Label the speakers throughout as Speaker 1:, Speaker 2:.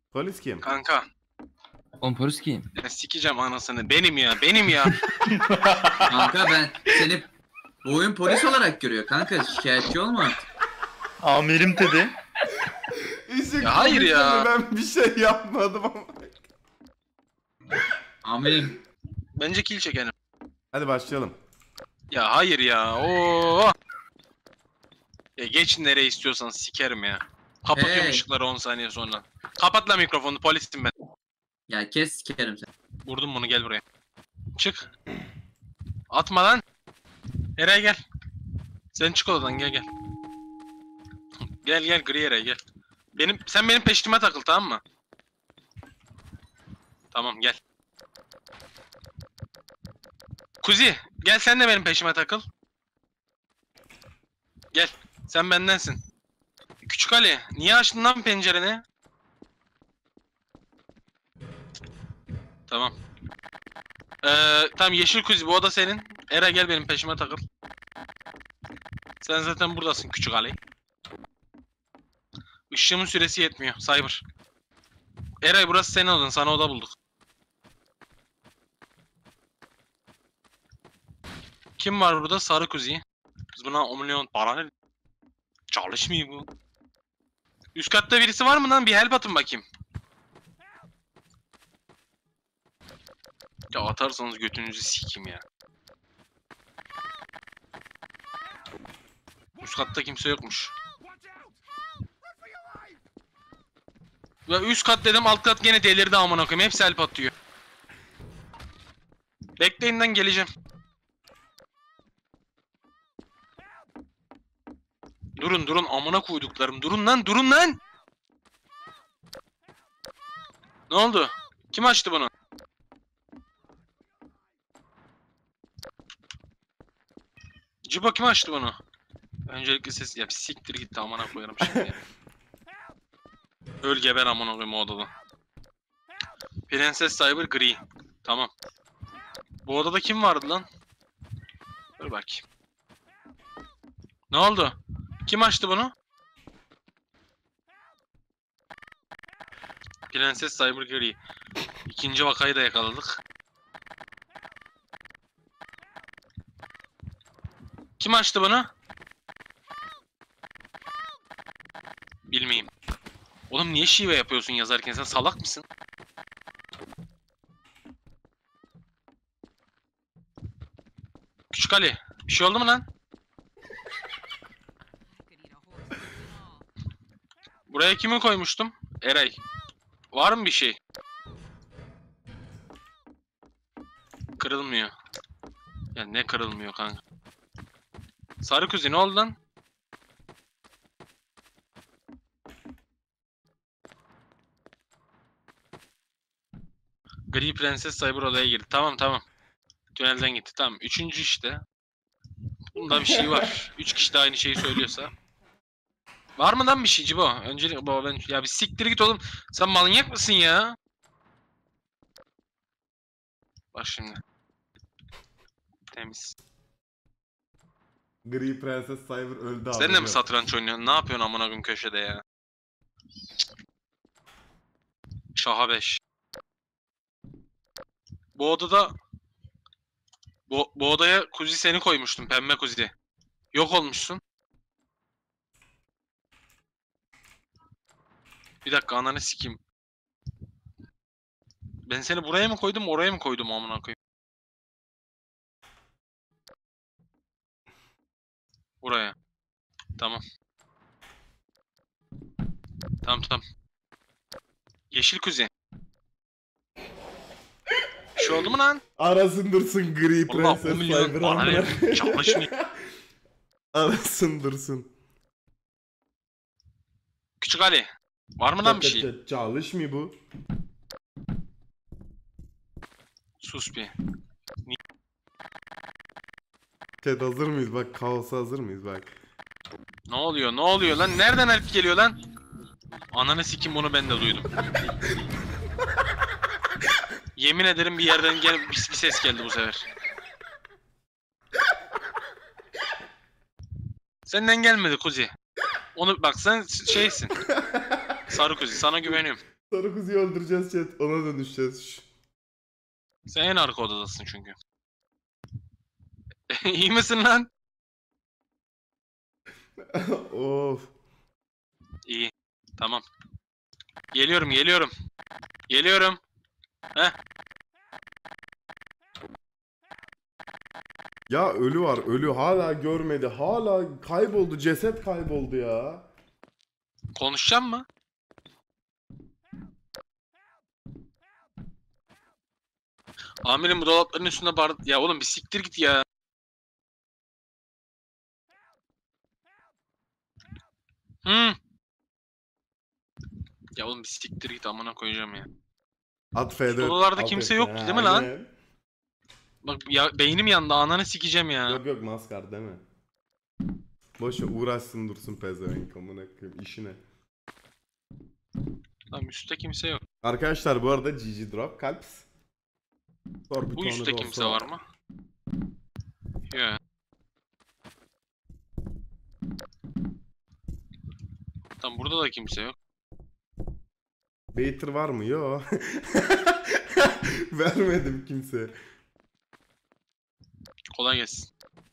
Speaker 1: Polis kim?
Speaker 2: Kanka.
Speaker 3: Oğlum polis kim?
Speaker 2: Ya sikeceğim anasını. Benim ya.
Speaker 4: Kanka ben seni bu oyun polis olarak görüyor kanka. Şikayetçi olma artık.
Speaker 5: Amirim dedi.
Speaker 2: Ya hayır ya.
Speaker 1: Ben bir şey yapmadım ama.
Speaker 4: Amirim.
Speaker 2: Bence kill çekelim.
Speaker 1: Hadi başlayalım.
Speaker 2: Ya hayır ya. Oo. Ya geç nereye istiyorsan sikerim ya. Kapatıyorum
Speaker 4: Hey.
Speaker 2: ışıkları 10 saniye sonra. Kapat lan mikrofonu, polisim ben.
Speaker 4: Ya kes sikerim seni.
Speaker 2: Vurdum bunu, gel buraya. Çık. Atma lan. Nereye gel. Sen çık odadan, gel. Gel gri yere gel. Sen benim peşime takıl, tamam mı? Tamam, gel. Kuzi gel, sen de benim peşime takıl. Gel. Sen bendensin. Küçük Ali, niye açtın lan pencereni? Tamam. Tamam, yeşil Kuzi, bu oda senin. Era gel benim peşime takıl. Sen zaten buradasın küçük Ali. Işığımın süresi yetmiyor. Cyber. Eray, burası senin odan. Sana oda bulduk. Kim var burada? Sarı Kuzi. Biz buna 10 milyon para ne? Çalışmıyor bu. Üst katta birisi var mı lan? Bir help atın bakayım. Ya atarsanız götünüzü sikeyim ya. Üst katta kimse yokmuş. Ya üst kat dedim, alt kat gene delirdi amına koyayım. Hepsi help atıyor. Bekleyin lan, geleceğim. Durun amına koyduklarım. Durun lan. Ne oldu? Kim açtı bunu? Cibo kim açtı bunu? Öncelikle ses ya, siktir gitti amına koyarım şimdi ya. Öl geber amına koyayım o odada. Prenses Cyber gri. Tamam. Bu odada kim vardı lan? Dur bakayım. Ne oldu? Kim açtı bunu? Prenses Cyber gri. İkinci vakayı da yakaladık. Kim açtı bunu? Bilmeyeyim. Oğlum niye şive yapıyorsun yazarken, sen salak mısın? Küçük Ali, bir şey oldu mu lan? Buraya kimi koymuştum? Eray. Var mı bir şey? Kırılmıyor. Ya ne kırılmıyor kanka? Sarı Kuzi, ne oldu lan? Gri Prenses Cyber odaya girdi. Tamam. Tünelden gitti. Tamam. Üçüncü işte. Bunda bir şey var. 3 kişi de aynı şeyi söylüyorsa. Var mı lan bir şey Cibo? Öncelikle baba ben... Ya bir siktir git oğlum. Sen manyak mısın ya? Bak şimdi. Temiz.
Speaker 1: Gri Prenses Cyber öldü abi.
Speaker 2: Sen de mi satranç oynuyorsun? Ne yapıyorsun amına koyayım köşede ya? Şaha 5. Bu odada... Bu odaya Kuzi seni koymuştum. Pembe Kuzi. Yok olmuşsun. Bir dakika, ananı sikeyim. Ben seni buraya mı koydum, oraya mı koydum amına koyayım? Buraya. Tamam. Tamam. Yeşil Kuzi. Bir şey oldu mu lan?
Speaker 1: Arasın dursun Gri
Speaker 2: Valla 10
Speaker 1: Prenses
Speaker 2: milyon
Speaker 1: Cyber
Speaker 2: bana
Speaker 1: amına.
Speaker 2: ne? Çalışmıyor.
Speaker 1: Arasın dursun.
Speaker 2: Küçük Ali. Var mı lan bir şey?
Speaker 1: Çalışmıyor bu.
Speaker 2: Sus bir.
Speaker 1: Chat hazır mıyız? Bak kaosa hazır mıyız? Bak.
Speaker 2: Ne oluyor lan? Nereden help geliyor lan? Ananı sikim, bunu ben de duydum. Yemin ederim bir yerden bir ses geldi bu sefer. Senden gelmedi Kuzi. Onu bak, sen şeysin. Sarı Kuzi, sana güveniyorum.
Speaker 1: Sarı kuzuyu öldüreceğiz chat. Ona dönüşeceğiz. Şş.
Speaker 2: Sen en arka odadasın çünkü. İyi misin lan?
Speaker 1: Of.
Speaker 2: İyi. Tamam. Geliyorum, geliyorum. Geliyorum. Heh.
Speaker 1: Ya ölü var, ölü hala görmedi. Hala kayboldu, ceset kayboldu ya.
Speaker 2: Konuşacağım mı? Amirim bu dolapların üstünde bar... Ya oğlum bir siktir git ya. Hı. Ya oğlum bir siktir git amına koyacağım ya.
Speaker 1: At F'de.
Speaker 2: Odalarda
Speaker 1: alt
Speaker 2: kimse
Speaker 1: F'de.
Speaker 2: yok
Speaker 1: Ha,
Speaker 2: değil mi lan?
Speaker 1: aynen.
Speaker 2: Bak ya beynim yandı ananı sikeceğim ya.
Speaker 1: Yok yok maskar deme. Boş ver, uğraşsın dursun pezevenk amına koyayım işine.
Speaker 2: Tamam üstte kimse yok.
Speaker 1: Arkadaşlar bu arada GG Drop kalps. Sor bir
Speaker 2: Bu
Speaker 1: tane
Speaker 2: üstte
Speaker 1: de
Speaker 2: kimse
Speaker 1: olsa.
Speaker 2: var mı? Yok. Tamam burada da kimse yok.
Speaker 1: Baiter var mı? Yo. Vermedim kimseye.
Speaker 2: Kolay gelsin.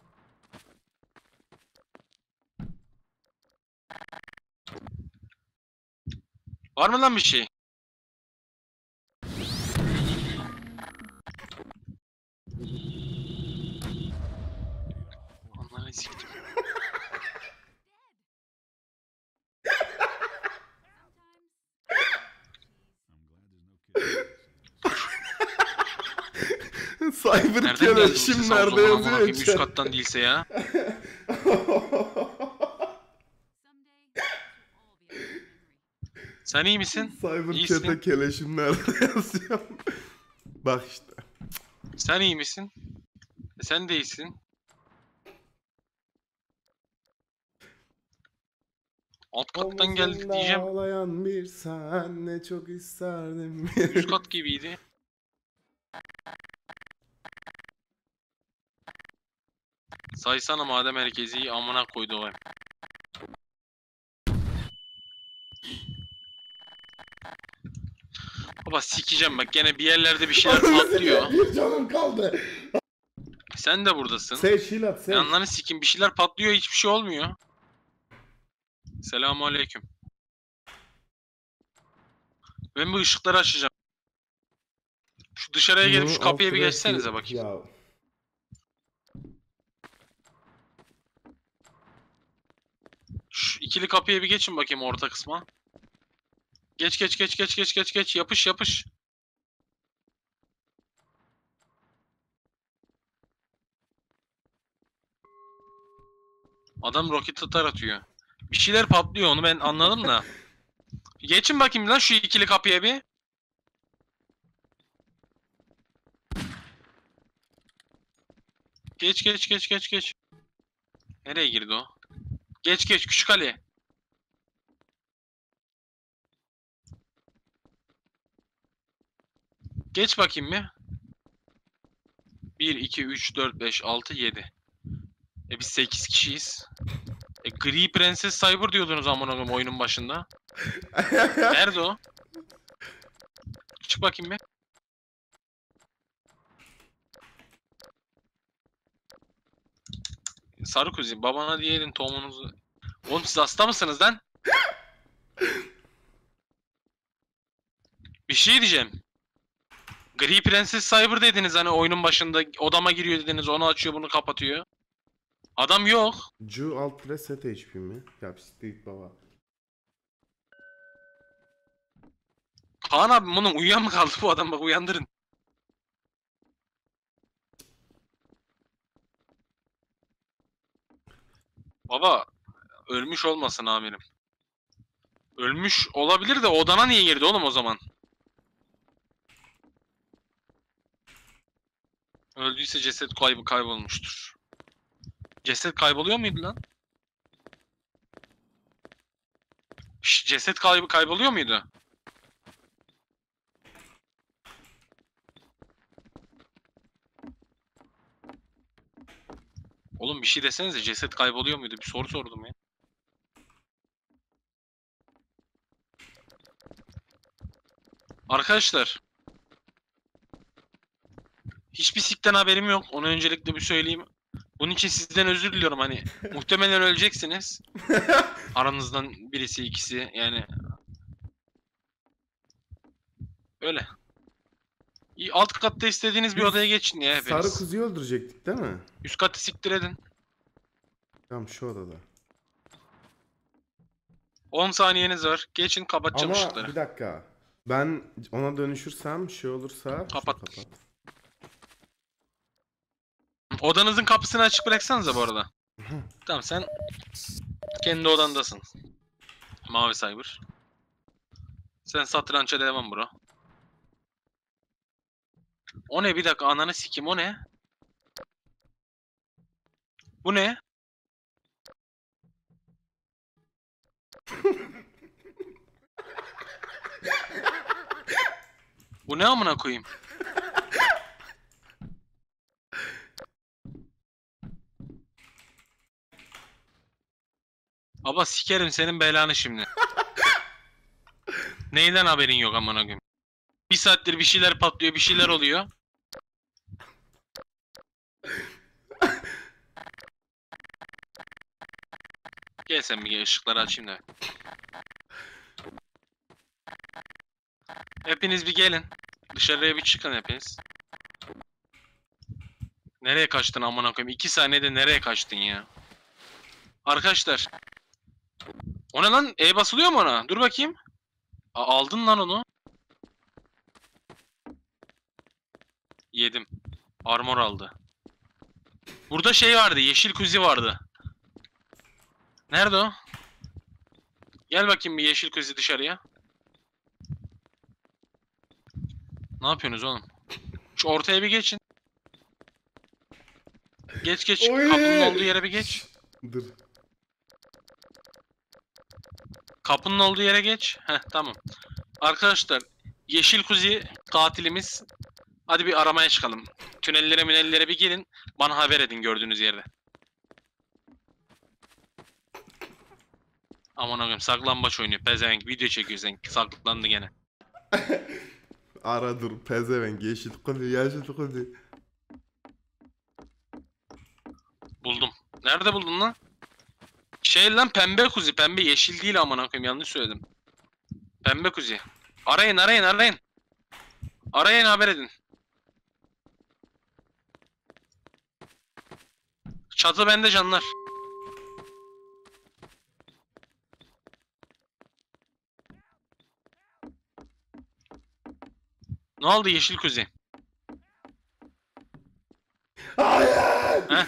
Speaker 2: Var mı lan bir şey? Ananı siktim.
Speaker 1: Cyber
Speaker 2: Nereden
Speaker 1: Killer
Speaker 2: geldi bu
Speaker 1: şimdi
Speaker 2: ses?
Speaker 1: nerede
Speaker 2: Nerede
Speaker 1: yazıyor
Speaker 2: Üst
Speaker 1: chat?
Speaker 2: kattan değilse ya. Sen iyi misin?
Speaker 1: Cyber
Speaker 2: İyisin.
Speaker 1: chat'e keleşim nerede yazıyor? Bak işte.
Speaker 2: Sen iyi misin? Sen de iyisin. Alt kattan geldi
Speaker 1: Omuzunda
Speaker 2: diyeceğim.
Speaker 1: ağlayan bir sen ne çok isterdim.
Speaker 2: Üst kat gibiydi. Saysana madem herkesi amına koydu o. Baba sikeceğim bak gene bir yerlerde bir şeyler patlıyor.
Speaker 1: Bir canım kaldı.
Speaker 2: Sen de buradasın.
Speaker 1: Seç Hilat seç.
Speaker 2: Yanlarını sikim bir şeyler patlıyor hiçbir şey olmuyor. Selamünaleyküm. Ben bu ışıkları açacağım. Şu dışarıya gelip şu kapıya bir geçsenize bakayım.
Speaker 1: Ya.
Speaker 2: Şu ikili kapıya bir geçin bakayım orta kısma. Geç geç geç geç geç geç geç yapış yapış. Adam roket atar atıyor. Bir şeyler patlıyor onu ben anladım da. Geçin bakayım lan şu ikili kapıya bir. Geç geç geç geç geç. Nereye girdi o? Geç geç küçük Ali. Geç bakayım bir. 1, 2, 3, 4, 5, 6, 7. Biz 8 kişiyiz. Gri Prenses Cyber diyordunuz amına koyayım oyunun başında. Nerede o? Çık bakayım bir. Sarı kuzi babana diyelim tohumunuzu. Oğlum siz hasta mısınız lan? Bir şey diyeceğim. Gri Prenses Cyber dediniz hani oyunun başında odama giriyor dediniz onu açıyor bunu kapatıyor. Adam yok.
Speaker 1: Cu alt press set HP mi? Ya siktir baba.
Speaker 2: Kaan abi bunun uyuyan mı kaldı bu adam bak uyandırın. Baba ölmüş olmasın amirim. Ölmüş olabilir de odana niye girdi oğlum o zaman? Öldüyse ceset kaybolmuştur. Ceset kayboluyor muydu lan? Şş, ceset kayboluyor muydu? Oğlum bir şey desenize ceset kayboluyor muydu? Bir soru sordum ya. Arkadaşlar. Hiçbir sikten haberim yok. Onu öncelikle bir söyleyeyim. Bunun için sizden özür diliyorum hani. Muhtemelen öleceksiniz. Aranızdan birisi ikisi yani. Öyle. Alt katta istediğiniz bir
Speaker 1: Biz
Speaker 2: odaya geçin ya
Speaker 1: Sarı
Speaker 2: hepiniz.
Speaker 1: kuzuyu öldürecektik değil mi?
Speaker 2: Üst katı siktir edin.
Speaker 1: Tamam şu odada.
Speaker 2: 10 saniyeniz var. Geçin kapatacağım
Speaker 1: Ama
Speaker 2: ışıkları.
Speaker 1: bir dakika. Ben ona dönüşürsem şey olursa şunu
Speaker 2: Kapat.
Speaker 1: kapat.
Speaker 2: Odanızın kapısını açık bıraksanıza bu arada. Tamam sen kendi odandasın. Mavi Cyber. Sen satrança devam bro. O ne bir dakika ananı sikim o ne? Bu ne? Bu ne amına koyayım? Baba sikerim senin belanı şimdi. Neyden haberin yok amına koyayım? Bir saattir bir şeyler patlıyor, bir şeyler oluyor. Gel sen bir ışıkları açayım da. Hepiniz bir gelin. Dışarıya bir çıkın hepiniz. Nereye kaçtın amına koyayım? 2 saniyede nereye kaçtın ya? Arkadaşlar. O ne lan? E basılıyor mu ona? Dur bakayım. Aldın lan onu. Yedim. Armor aldı. Burada şey vardı. Yeşil kuzi vardı. Nerede o? Gel bakayım bir yeşil kuzi dışarıya. Ne yapıyorsunuz oğlum? Şu ortaya bir geçin. Geç geç.
Speaker 1: Oy!
Speaker 2: Kapının olduğu yere bir geç.
Speaker 1: Dur.
Speaker 2: Kapının olduğu yere geç. Heh tamam. Arkadaşlar yeşil kuzi katilimiz. Hadi bir aramaya çıkalım. Tünellere bir gelin. Bana haber edin gördüğünüz yerde. Aman ağabeyim saklambaç oynuyor. Pezevenk video çekiyor sen. Saklandı gene.
Speaker 1: Ara dur pezevenk yeşil kuzu.
Speaker 2: Buldum. Nerede buldun lan? Şey lan pembe kuzi. Pembe yeşil değil aman koyayım yanlış söyledim. Pembe kuzi. Arayın. Arayın haber edin. Çatı bende canlar. Ne oldu yeşil kuzi?
Speaker 1: Hayır.
Speaker 2: Heh.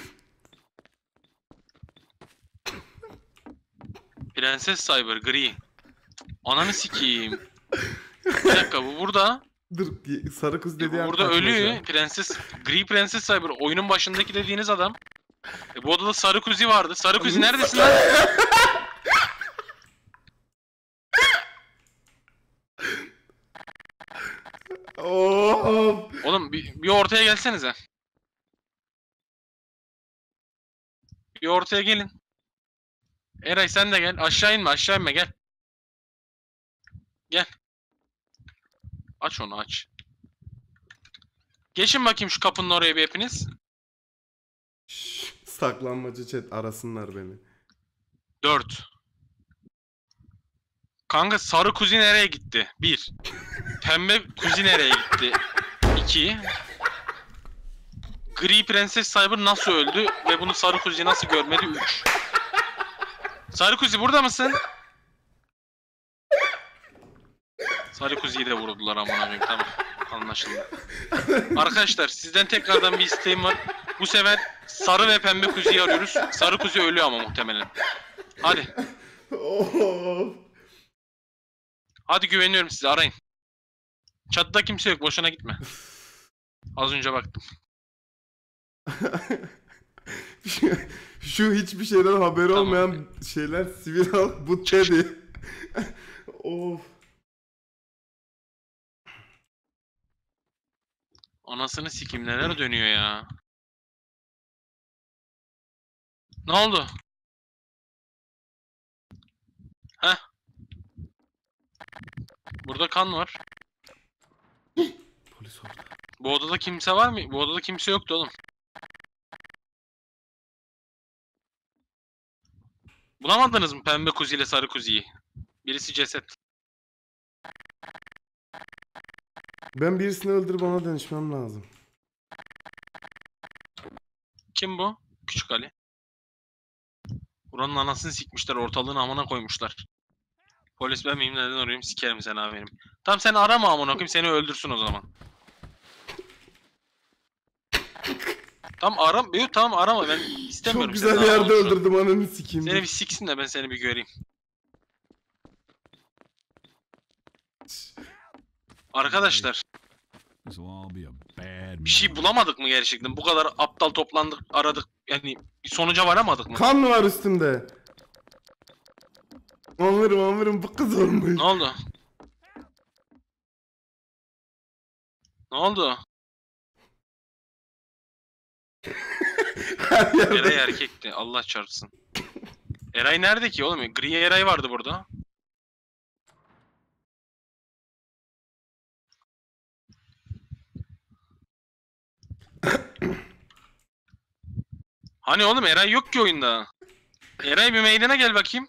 Speaker 2: Prenses Cyber gri. Ananı sikeyim. Bir dakika bu burada.
Speaker 1: Dur sarı kız
Speaker 2: Bu
Speaker 1: dediğin
Speaker 2: burada ölüyor. Gri Prenses Cyber oyunun başındaki dediğiniz adam. Bu odada sarı kuzi vardı. Sarı kuzi neredesin lan?
Speaker 1: Oh.
Speaker 2: Oğlum bir ortaya gelsenize. Bir ortaya gelin. Eray sen de gel. Aşağı inme gel. Gel. Aç onu aç. Geçin bakayım şu kapının oraya bir hepiniz.
Speaker 1: Saklanmacı chat arasınlar beni.
Speaker 2: 4. Kanka sarı kuzi nereye gitti? 1. Pembe kuzi nereye gitti? 2. Gri Prenses Cyber nasıl öldü ve bunu sarı kuzi nasıl görmedi? 3. Sarı kuzi burada mısın? Sarı kuziyi de vurdular amına koyayım tamam. Anlaşıldı. Arkadaşlar sizden tekrardan bir isteğim var. Bu sefer sarı ve pembe kuziyi arıyoruz. Sarı kuzi ölüyor ama muhtemelen. Hadi.
Speaker 1: Oh.
Speaker 2: Hadi güveniyorum size arayın. Çatıda kimse yok boşuna gitme. Az önce baktım.
Speaker 1: Şu hiçbir şeyden haberi
Speaker 2: Tamam.
Speaker 1: olmayan şeyler sivil halk bu dedi. Of.
Speaker 2: Anasını sikeyim neler dönüyor ya. Ne oldu? Heh. Burada kan var.
Speaker 1: Polis orada.
Speaker 2: Bu odada kimse var mı? Bu odada kimse yoktu oğlum. Bulamadınız mı pembe kuzi ile sarı kuziyi? Birisi ceset.
Speaker 1: Ben birisini öldürüp ona dönüşmem lazım.
Speaker 2: Kim bu? Küçük Ali. Buranın anasını sikmişler, ortalığın amına koymuşlar. Polis ben miyim, neden arıyorum, sikerim seni abi benim. Tamam sen arama amına koyayım, seni öldürsün o zaman. Tamam aram, yok tamam arama, ben istemiyorum.
Speaker 1: Çok güzel
Speaker 2: seni,
Speaker 1: yerde
Speaker 2: arama şu an.
Speaker 1: öldürdüm ananı sikeyim.
Speaker 2: Seni bir siksin de ben seni bir göreyim. Arkadaşlar bir şey bulamadık mı gerçekten? Bu kadar aptal toplandık, aradık, yani bir sonuca varamadık mı?
Speaker 1: Kan var üstümde. Amirim bu kız olmuş.
Speaker 2: Ne oldu? Ne oldu?
Speaker 1: Her yerde.
Speaker 2: Eray erkekti, Allah çarpsın. Eray nerede ki oğlum? Gri Eray vardı burada. Hani oğlum Eray yok ki oyunda. Eray bir meydana gel bakayım.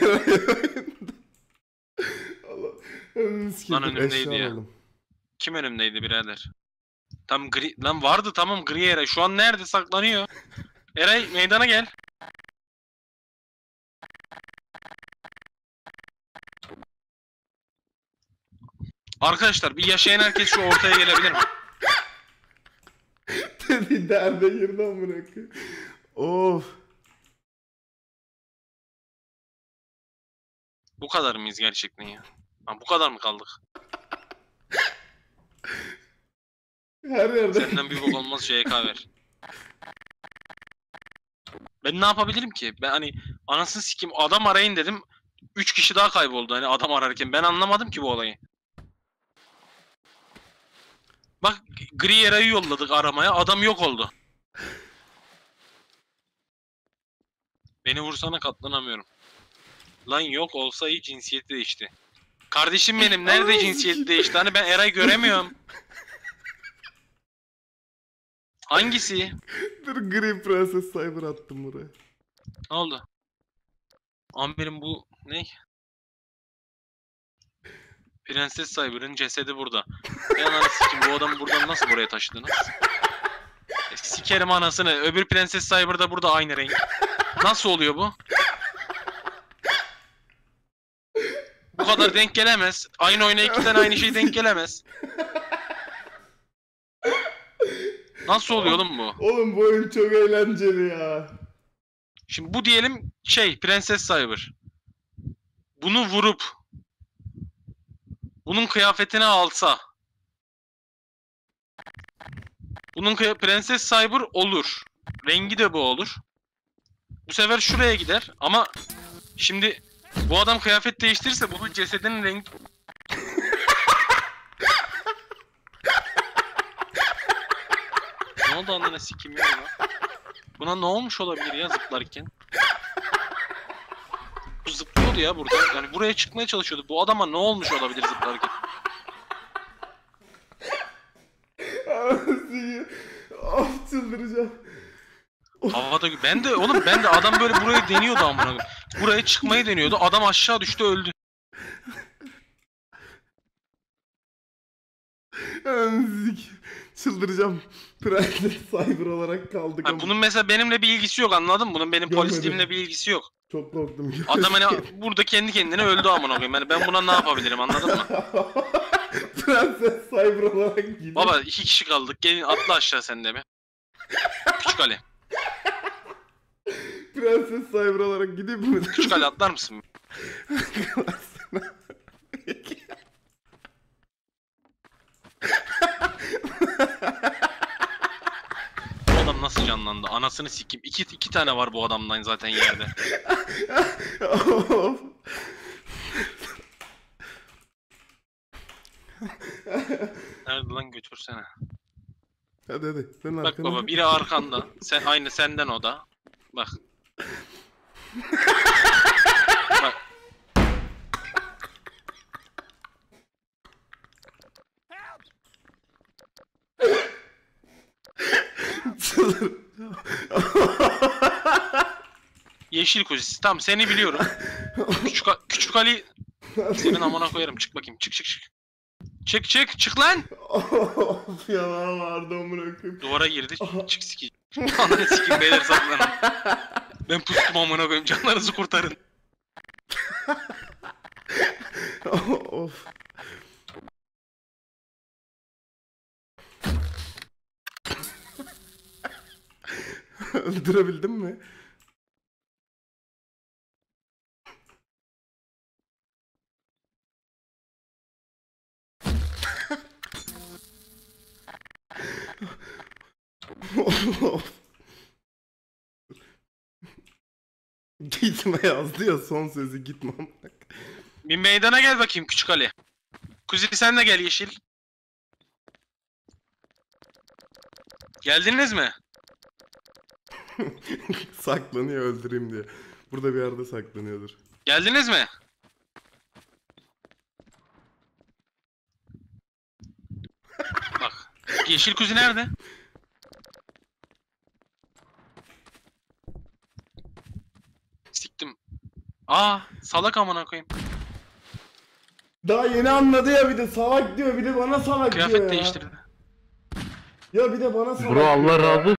Speaker 1: Allah. Önünü sikeyim.
Speaker 2: Lan önümdeydi
Speaker 1: Eşya
Speaker 2: ya.
Speaker 1: alalım.
Speaker 2: Kim önümdeydi birader? Tam gri... Lan vardı tamam Gri Eray. Şu an nerede saklanıyor? Eray meydana gel. Arkadaşlar bir yaşayan herkes şu ortaya gelebilir mi?
Speaker 1: Dedi derde girdi amına koyayım. Of.
Speaker 2: Bu kadar mıyız gerçekten ya? Ha, bu kadar mı kaldık?
Speaker 1: Her yerde.
Speaker 2: Senden bir bok olmaz JK ver. Ben ne yapabilirim ki? Ben hani anasını sikeyim adam arayın dedim. 3 kişi daha kayboldu hani adam ararken. Ben anlamadım ki bu olayı. Bak Gri Eray'ı yolladık aramaya. Adam yok oldu. Beni vursana katlanamıyorum. Lan yok olsa iyi cinsiyeti değişti. Kardeşim benim nerede cinsiyeti değişti? Hani ben Eray göremiyorum. Hangisi?
Speaker 1: Dur Gri Prenses Cyber attım buraya.
Speaker 2: Ne oldu? Amirim bu ne? Prenses Cyber'ın cesedi burada. Ben ananı sikeyim bu adamı buradan nasıl buraya taşıdınız? Sikerim anasını. Öbür Prenses Cyber da burada aynı renk. Nasıl oluyor bu? Bu kadar denk gelemez. Aynı oyuna iki tane aynı şey denk gelemez. Nasıl oluyor oğlum bu?
Speaker 1: Oğlum bu oyun çok eğlenceli ya.
Speaker 2: Şimdi bu diyelim Prenses Cyber. Bunu vurup bunun kıyafetini alsa bunun Prenses Cyber olur. Rengi de bu olur. Bu sefer şuraya gider ama şimdi bu adam kıyafet değiştirirse bunun cesedinin rengi ne oldu anne sikim ya buna? Buna ne olmuş olabilir ya zıplarken? Bu zıplıyordu ya burada. Yani buraya çıkmaya çalışıyordu. Bu adama ne olmuş olabilir zıplarken?
Speaker 1: Of çıldıracağım.
Speaker 2: Havada ben de oğlum ben de adam böyle burayı deniyordu amına koyayım. Buraya çıkmayı deniyordu. Adam aşağı düştü öldü.
Speaker 1: Zik. Çıldıracağım. Prenses Cyber olarak kaldık
Speaker 2: Ha,
Speaker 1: ama.
Speaker 2: bunun mesela benimle bir ilgisi yok anladın mı? Bunun benim
Speaker 1: Görmedim.
Speaker 2: polisliğimle bir ilgisi yok.
Speaker 1: Çok korktum.
Speaker 2: Adam hani burada kendi kendine öldü amına koyayım. Yani ben buna ne yapabilirim anladın mı?
Speaker 1: Prenses Cyber olarak gidiyor.
Speaker 2: Baba 2 kişi kaldık. Gelin atla aşağı sen de mi? Küçük Ali.
Speaker 1: Prenses Cyber olarak gideyim mi?
Speaker 2: Küçük Ali atlar mısın? Bu adam nasıl canlandı? Anasını sikeyim. İki tane var bu adamdan zaten yerde.
Speaker 1: Of.
Speaker 2: Nerede lan götürsene.
Speaker 1: Hadi. Sen
Speaker 2: Bak
Speaker 1: arkana.
Speaker 2: baba biri arkanda. Sen aynı senden o da. Bak. Bak. Yeşil kuzisi. Tamam seni biliyorum. Küçük Ali senin amına koyarım. Çık bakayım. Çık. Çık lan.
Speaker 1: Of yalan vardı amına koyayım.
Speaker 2: Duvara girdi. Çık sikeyim. Ananı sikeyim beyler saklanın. Ben pustum amına koyayım. Canlarınızı kurtarın.
Speaker 1: Of. Öldürebildin mi? Of. Gitme yazdı ya son sözü gitmem.
Speaker 2: Bir meydana gel bakayım küçük Ali. Kuzi sen de gel yeşil. Geldiniz mi?
Speaker 1: Saklanıyor öldüreyim diye. Burada bir yerde saklanıyordur.
Speaker 2: Geldiniz mi? Bak. Yeşil kuzi nerede? Siktim. Salak amına koyayım.
Speaker 1: Daha yeni anladı ya bir de salak diyor bir de bana salak diyor
Speaker 2: Kıyafet
Speaker 1: ya.
Speaker 2: değiştirdi.
Speaker 1: Ya bir de bana salak
Speaker 5: Bro Allah
Speaker 1: diyor ya.
Speaker 5: razı olsun.